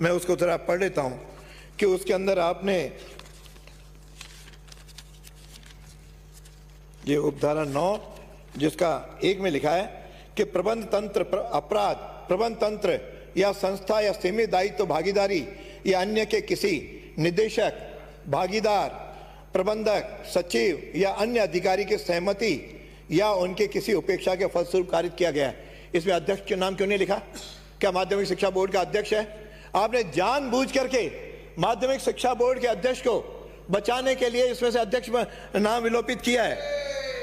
मैं उसको थोड़ा पढ़ लेता हूं कि उसके अंदर आपने ये उपधारा 9 जिसका 1 में लिखा है कि प्रबंध तंत्र अपराध प्रबंध तंत्र या संस्था या सीमित दायित्व भागीदारी या अन्य के किसी निदेशक, भागीदार, प्रबंधक, सचिव या अन्य अधिकारी की सहमति या उनके किसी उपेक्षा के फलस्वरूप कारित किया गया है। इसमें अध्यक्ष के नाम क्यों नहीं लिखा? क्या माध्यमिक शिक्षा बोर्ड का अध्यक्ष है? आपने जानबूझ करके माध्यमिक शिक्षा बोर्ड के अध्यक्ष को बचाने के लिए इसमें से अध्यक्ष नाम विलोपित किया है।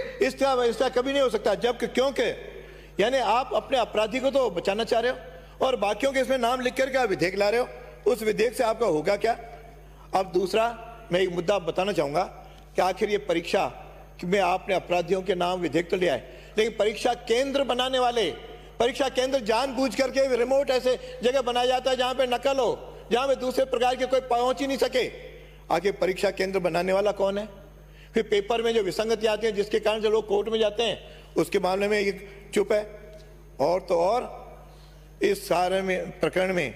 इसका कभी नहीं हो सकता, जबकि क्योंकि यानी आप अपने अपराधी को तो बचाना चाह रहे हो और बाकियों के इसमें नाम लिख करके आप विधेयक ला रहे हो, उस विधेयक से आपका होगा क्या? अब दूसरा मैं एक मुद्दा बताना चाहूंगा कि आखिर ये परीक्षा में आपने अपराधियों के नाम विधेयक तो लिया है, लेकिन परीक्षा केंद्र बनाने वाले, परीक्षा केंद्र जानबूझ करके रिमोट ऐसे जगह बनाया जाता है जहां पे नकल हो, जहां पे दूसरे प्रकार के कोई पहुंच ही नहीं सके। आखिर परीक्षा केंद्र बनाने वाला कौन है? फिर पेपर में जो विसंगति आती है जिसके कारण से लोग कोर्ट में जाते हैं, उसके मामले में ये चुप है। और तो और इस सारे में प्रकरण में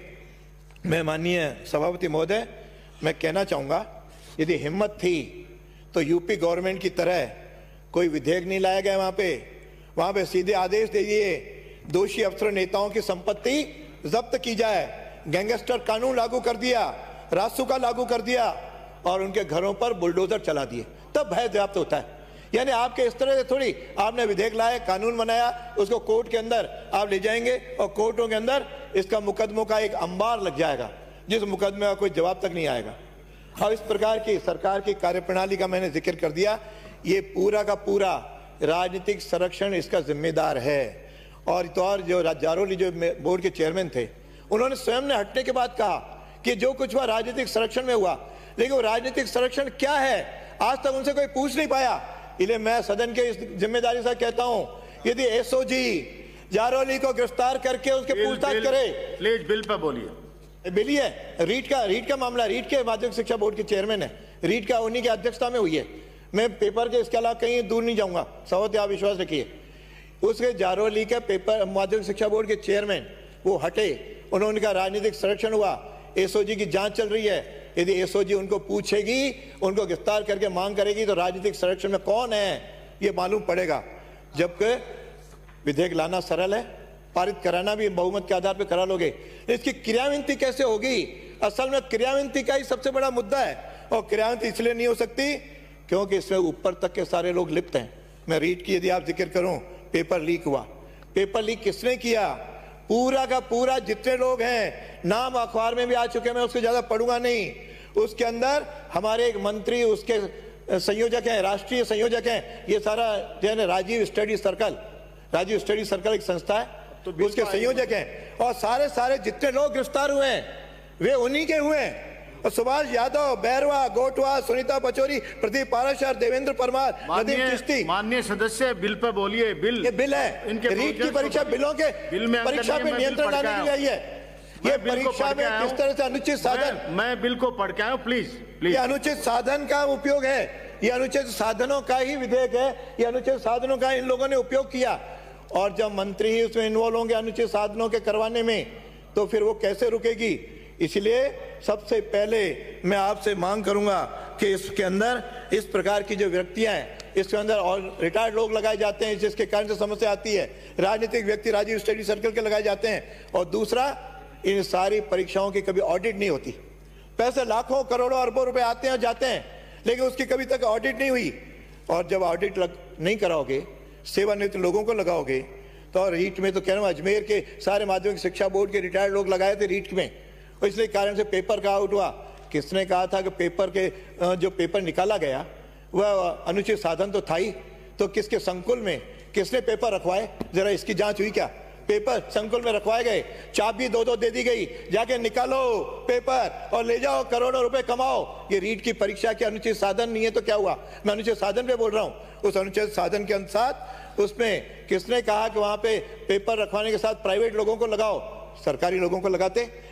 मैं माननीय सभापति महोदय मैं कहना चाहूंगा, यदि हिम्मत थी तो यूपी गवर्नमेंट की तरह कोई विधेयक नहीं लाया गया वहां पे सीधे आदेश दे दिए दोषी अफसर नेताओं की संपत्ति जब्त की जाए, गैंगस्टर कानून लागू कर दिया, रासुका लागू कर दिया और उनके घरों पर बुलडोजर चला दिए, तब भय व्याप्त होता है। यानी आपके इस तरह से थोड़ी आपने विधेयक लाया, कानून बनाया, उसको कोर्ट के अंदर आप ले जाएंगे और कोर्टों के अंदर इसका मुकदमों का एक अंबार लग जाएगा जिस मुकदमे का कोई जवाब तक नहीं आएगा। और इस प्रकार की सरकार की कार्यप्रणाली का मैंने जिक्र कर दिया। ये पूरा का पूरा राजनीतिक संरक्षण इसका जिम्मेदार है। और तो और जो जारोली जो बोर्ड के चेयरमैन थे उन्होंने स्वयं ने हटने के बाद कहा कि जो कुछ हुआ राजनीतिक संरक्षण में हुआ, लेकिन वो राजनीतिक संरक्षण क्या है आज तक उनसे कोई पूछ नहीं पाया। इसलिए मैं सदन के इस जिम्मेदारी से कहता हूं, यदि एसओजी जारोली को गिरफ्तार करके उसके पूछताछ करे। प्लीज बिल पर बोलिए। बिल ही है, रीट का मामला, रीट के माध्यमिक शिक्षा बोर्ड के चेयरमैन है, रीट का उन्हीं की अध्यक्षता में हुई है। मैं पेपर के इसके अलावा कहीं दूर नहीं जाऊंगा, सवत आप विश्वास रखिए। उसके जारोली के पेपर माध्यमिक शिक्षा बोर्ड के चेयरमैन वो हटे, उन्होंने कहा राजनीतिक संरक्षण हुआ, एसओजी की जांच चल रही है, यदि एसओजी उनको पूछेगी, उनको गिरफ्तार करके मांग करेगी तो राजनीतिक संरक्षण में कौन है ये मालूम पड़ेगा। जबकि विधेयक लाना सरल है, पारित कराना भी बहुमत के आधार पर करा लोगे, इसकी क्रियान्विति कैसे होगी? असल में क्रियान्विति का ही सबसे बड़ा मुद्दा है और क्रियान्विति इसलिए नहीं हो सकती क्योंकि इसमें ऊपर तक के सारे लोग लिप्त हैं। मैं रीट की यदि आप जिक्र करूं, पेपर लीक हुआ, पेपर लीक किसने किया? पूरा का पूरा जितने लोग हैं, नाम अखबार में भी आ चुके हैं, मैं उसको ज्यादा पढ़ूंगा नहीं। उसके अंदर हमारे एक मंत्री उसके संयोजक हैं, राष्ट्रीय संयोजक हैं, ये सारा जो है Rajiv study circle, Rajiv study circle एक संस्था है तो उसके संयोजक हैं। और सारे जितने लोग गिरफ्तार हुए हैं वे उन्हीं के हुए हैं। और सुभाष यादव, बैरवा, गोटवा, सुनीता पचौरी, प्रदीप पाराशर, देवेंद्र परमार, नदीम चिश्ती। माननीय सदस्य बिल पर बोलिए। बिल, ये बिल है, इनके रीट की परीक्षा बिलों के परीक्षा पे नियंत्रण लाने के लिए आई है। ये परीक्षा में किस तरह से अनुचित साधन, मैं बिल को पढ़ के आया हूं, प्लीज। ये अनुचित साधन का उपयोग है, ये अनुचित साधनों का ही विधेयक है, ये अनुचित साधनों का इन लोगों ने उपयोग किया। और जब मंत्री ही उसमें इन्वॉल्व होंगे अनुचित साधनों के करवाने में तो फिर वो कैसे रुकेगी? इसलिए सबसे पहले मैं आपसे मांग करूंगा कि इसके अंदर इस प्रकार की जो व्यक्तियां हैं इसके अंदर और रिटायर्ड लोग लगाए जाते हैं जिसके कारण से समस्या आती है, राजनीतिक व्यक्ति राजीव स्टडी सर्कल के लगाए जाते हैं। और दूसरा, इन सारी परीक्षाओं की कभी ऑडिट नहीं होती, पैसे लाखों करोड़ों अरबों रुपए आते हैं और जाते हैं, लेकिन उसकी कभी तक ऑडिट नहीं हुई। और जब ऑडिट नहीं कराओगे, सेवानिवृत्त लोगों को लगाओगे तो रीट में तो कह रहा हूं, अजमेर के सारे माध्यमिक शिक्षा बोर्ड के रिटायर्ड लोग लगाए थे रीट में, और इसलिए कारण से पेपर का आउट हुआ। किसने कहा था कि पेपर के जो पेपर निकाला गया वह अनुचित साधन तो था ही, तो किसके संकुल में किसने पेपर रखवाए? जरा इसकी जांच हुई क्या? पेपर संकुल में रखवाए गए, चाबी दो दे दी गई, जाके निकालो पेपर और ले जाओ, करोड़ों रुपए कमाओ। ये रीट की परीक्षा के अनुचित साधन नहीं है तो क्या हुआ? मैं अनुचित साधन पे बोल रहा हूं। उस अनुचित साधन के अनुसार उसमें किसने कहा कि वहां पे पेपर रखवाने के साथ प्राइवेट लोगों को लगाओ? सरकारी लोगों को लगाते,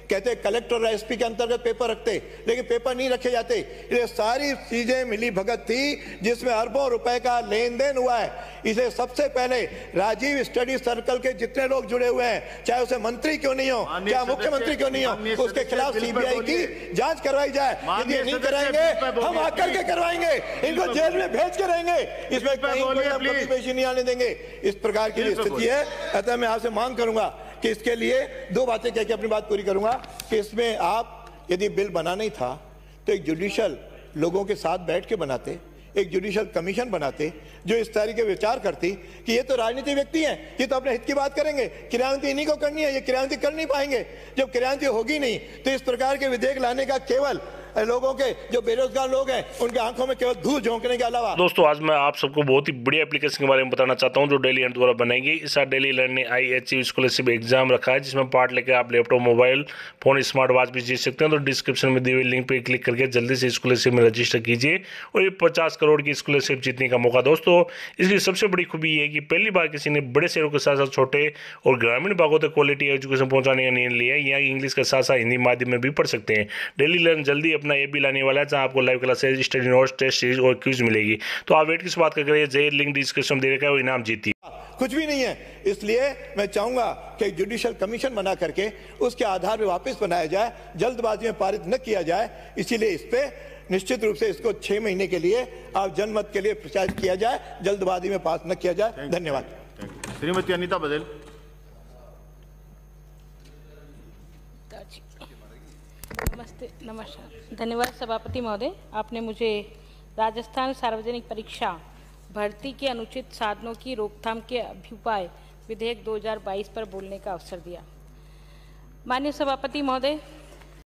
कहते कलेक्टर और एसपी के अंतर्गत पेपर रखते, लेकिन पेपर नहीं रखे जाते। ये सारी चीजें मिली भगत थी जिसमें अरबों रुपए का लेन देन हुआ है। इसलिए सबसे पहले राजीव स्टडी सर्कल के जितने लोग जुड़े हुए हैं, चाहे उसे मंत्री क्यों नहीं हो, चाहे मुख्यमंत्री क्यों नहीं हो, उसके खिलाफ सीबीआई की जांच करवाई जाए। यदि नहीं कराएंगे हम आकर के करवाएंगे, इनको जेल में भेज के रहेंगे, इसमें कहीं कोई पेशी नहीं आने देंगे। इस प्रकार की स्थिति है। अतः मैं आपसे मांग करूंगा कि इसके लिए दो बातें कह के अपनी बात पूरी करूंगा कि इसमें आप यदि बिल बना नहीं था तो एक जुडिशियल लोगों के साथ बैठ के बनाते, एक जुडिशियल कमीशन बनाते जो इस तरह के विचार करती कि ये तो राजनीतिक व्यक्ति हैं, ये तो अपने हित की बात करेंगे, क्रियान्विति इन्हीं को करनी है, ये क्रियान्विति कर नहीं पाएंगे। जब क्रियान्विति होगी नहीं तो इस प्रकार के विधेयक लाने का केवल लोगों के जो बेरोजगार लोग हैं उनके आंखों में केवल धूल झोंकने के अलावा। दोस्तों आज मैं आप सबको बहुत ही बड़ी एप्लीकेशन के बारे में बताना चाहता हूं जो डेली लर्न द्वारा बनाई गई। इस साल डेली लर्न ने IHE स्कॉलरशिप एग्जाम रखा है जिसमें पार्ट लेकर आप laptop, mobile phone, smart watch भी जीत सकते हैं। तो डिस्क्रिप्शन में दी हुई लिंक पे क्लिक करके जल्दी से स्कॉलरशिप में रजिस्टर कीजिए और ये 50 करोड़ की स्कॉलरशिप जीतने का मौका। दोस्तों इसकी सबसे बड़ी खूबी ये है कि पहली बार किसी ने बड़े शहरों के साथ साथ छोटे और ग्रामीण भागों तक क्वालिटी एजुकेशन पहुंचाने का निर्णय लिया है। यहाँ इंग्लिश के साथ साथ हिंदी माध्यम में भी पढ़ सकते हैं। डेली लर्न जल्दी अपना ऐप भी लाने वाला है जहां आपको live classes, study notes, test series और क्विज मिलेगी। तो आप वेट किस बात कर रहे हैं, जय लिंक डिस्क्रिप्शन में दे रखा है, वो इनाम जीती कुछ भी नहीं है। इसलिए मैं चाहूंगा कि एक जुडिशियल कमीशन बना करके उसके आधार पर वापस बनाया जाए, जल्दबाजी में पारित न किया जाए। इसीलिए इस पे निश्चित रूप से इसको 6 महीने के लिए आप जनमत के लिए प्रचारित किया जाए, जल्दबाजी में पास न किया जाए। धन्यवाद। श्रीमती अनीता बदेल। नमस्ते, नमस्कार, धन्यवाद सभापति महोदय। आपने मुझे राजस्थान सार्वजनिक परीक्षा भर्ती के अनुचित साधनों की रोकथाम के अभ्युपाय विधेयक 2022 पर बोलने का अवसर दिया। माननीय सभापति महोदय,